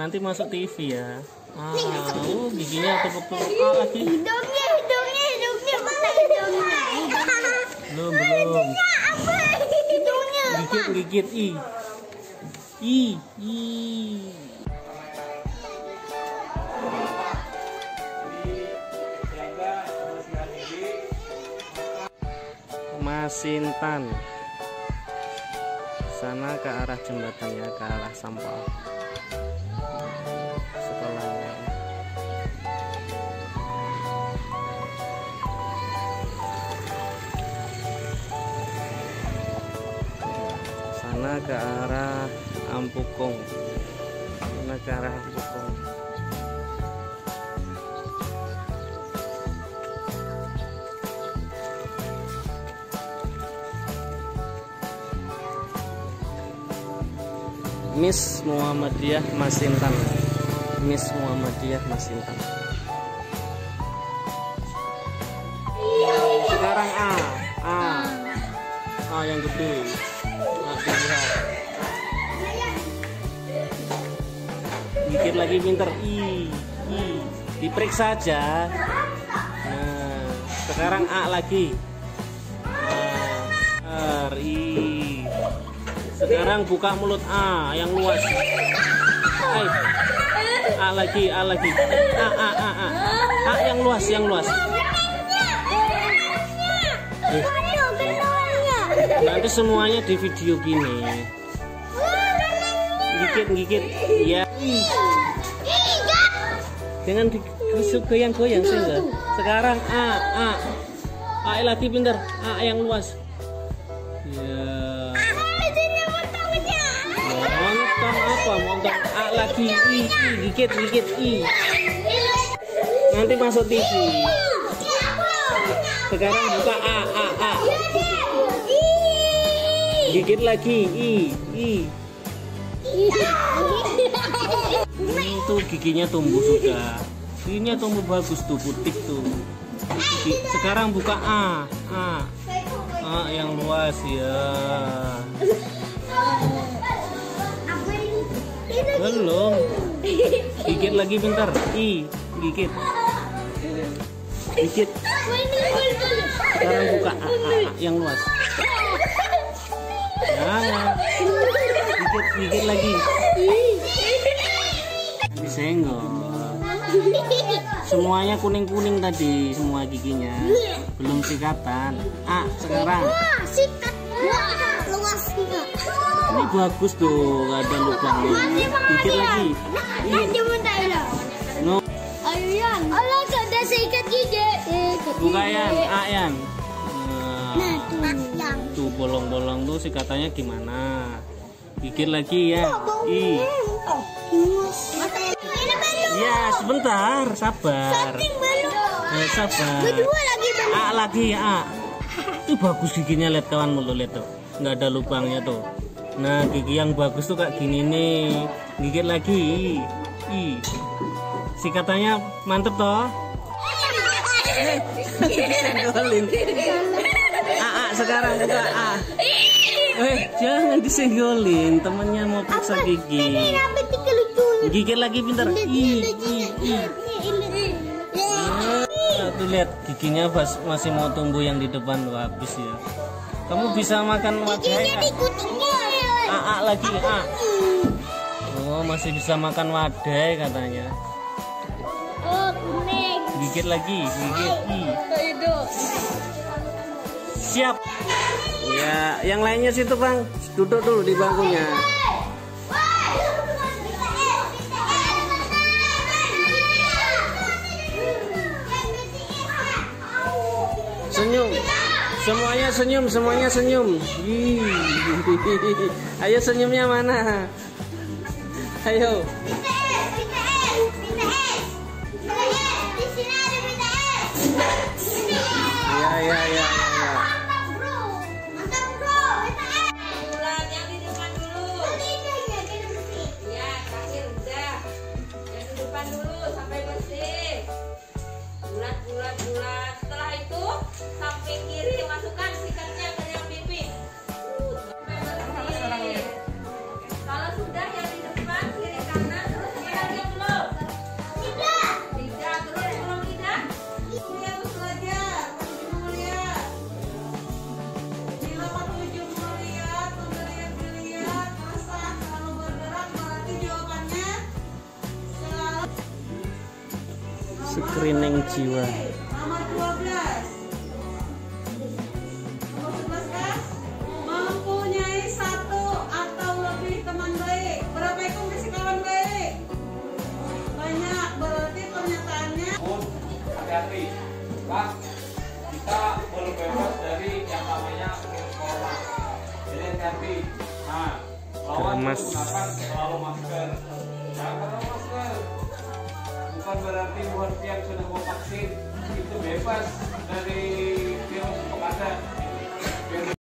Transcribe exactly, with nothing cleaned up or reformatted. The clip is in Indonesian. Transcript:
nanti masuk T V ya. Ah, oh, giginya tepuk-tepuk ah, lagi. Hidungnya, hidungnya, hidungnya mana hidungnya? Belum, belum. Apa? Hidungnya. Gigit, gigit i. I, i. Masintan. Sana ke arah jembatan ya, ke arah Sampal. Sekolahnya. Sana ke arah Ampukong. Sana ke arah Ampukong. Miss Muhammadiyah Masintan. Miss Muhammadiyah Masintan. Sekarang A, A, A yang gede. A lihat. Gigit lagi pinter. I, I. Diperiksa aja. Nah, sekarang A lagi. Nah, R, I. Sekarang buka mulut A yang luas. Ay. A lagi, A lagi. A, A, A, A. A yang luas, yang luas. Eh. Nanti semuanya di video gini. Gigit, gigit. Ya. Jangan goyang-goyang sih. Sekarang A, A. A lagi pintar. A yang luas. Ya. Montong apa? Montong A lagi. I, I. Gigit, gigit. I. Nanti masuk T V. Sekarang buka A, A, A. Gigit lagi. I, I. Hmm, tuh giginya tumbuh sudah. Giginya tumbuh bagus tuh, putih tuh. Sekarang buka A, A. A yang luas ya. Belum. Gigit lagi bentar. I, gigit. Gigit. Sekarang buka A, A, A yang luas. Jangan. Gigit, gigit lagi. Disenggol. Semuanya kuning-kuning tadi, semua giginya. Belum sikatan. A, sekarang. Sikat. Luas enggak? Ini bagus tuh, gak ada lubangnya. Gigit lagi. No. Ayo Yan. Allah ada sikat gigi. Buka Yan, A Yan. Nah, Nah, tuh bolong-bolong tuh sikatannya gimana? Gigit lagi ya. I. Ya sebentar, sabar. Eh, sabar. A lagi A. Itu bagus giginya, lihat kawan mulu, lihat tuh. Nggak ada lubangnya tuh. Nah, gigi yang bagus tuh kayak gini nih. Gigit lagi. I. Sikatannya mantep toh. Eh, disenggolin. A, A sekarang buka A. Eh, jangan disenggolin. Temennya mau periksa gigi. Gigit lagi pintar. I, I, I. Nah, tuh lihat giginya masih mau tumbuh yang di depan tuh, habis ya. Kamu bisa makan wadah ya? A, A lagi A. Oh, masih bisa makan wadah katanya. Oh, kuning. Gigit lagi, gigit I. Siap. Ya, yang lainnya situ Bang. Duduk dulu di bangkunya. Senyum. Semuanya senyum, semuanya senyum. Ih. Ayo senyumnya mana? Ayo. Ya, ya, ya, ya. Screening jiwa. Nomor dua belas. Nomor sebelas kan? Mempunyai satu atau lebih teman baik. Berapa ekor kasih kawan baik? Banyak, berarti pernyataannya. Hati-hati, Pak. Kita belum bebas dari yang namanya virus corona. Jadi hati-hati. Nah, lawan menggunakan selalu masker. Jangan pakai masker. Bukan berarti buat yang sudah mau vaksin itu bebas dari virus kepada